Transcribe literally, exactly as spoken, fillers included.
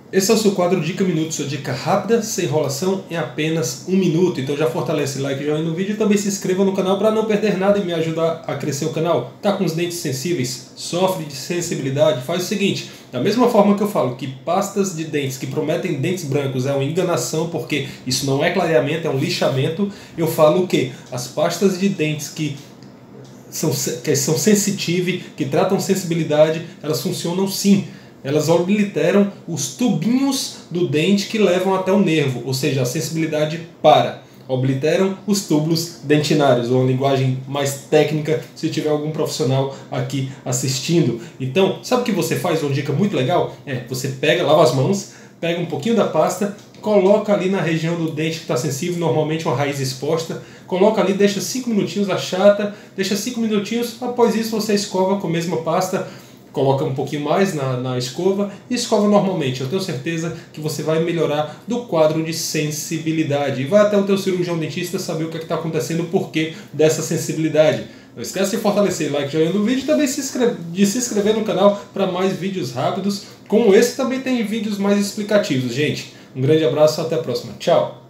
Esse é o seu quadro Dica Minuto, sua dica rápida, sem enrolação, em apenas um minuto. Então já fortalece o like e joinha no vídeo e também se inscreva no canal para não perder nada e me ajudar a crescer o canal. Tá com os dentes sensíveis? Sofre de sensibilidade? Faz o seguinte, da mesma forma que eu falo que pastas de dentes que prometem dentes brancos é uma enganação, porque isso não é clareamento, é um lixamento, eu falo que as pastas de dentes que são, que são sensitive, que tratam sensibilidade, elas funcionam sim. Elas obliteram os tubinhos do dente que levam até o nervo, ou seja, a sensibilidade para. Obliteram os túbulos dentinários, ou uma linguagem mais técnica, se tiver algum profissional aqui assistindo. Então, sabe o que você faz? Uma dica muito legal é, você pega, lava as mãos, pega um pouquinho da pasta, coloca ali na região do dente que está sensível, normalmente uma raiz exposta, coloca ali, deixa cinco minutinhos, achata, deixa cinco minutinhos, após isso você escova com a mesma pasta, coloca um pouquinho mais na, na escova e escova normalmente. Eu tenho certeza que você vai melhorar do quadro de sensibilidade. E vai até o teu cirurgião dentista saber o que é está acontecendo, o porquê dessa sensibilidade. Não esquece de fortalecer o like, joinha no vídeo e também se inscreve, de se inscrever no canal para mais vídeos rápidos. Como esse, também tem vídeos mais explicativos, gente. Um grande abraço e até a próxima. Tchau!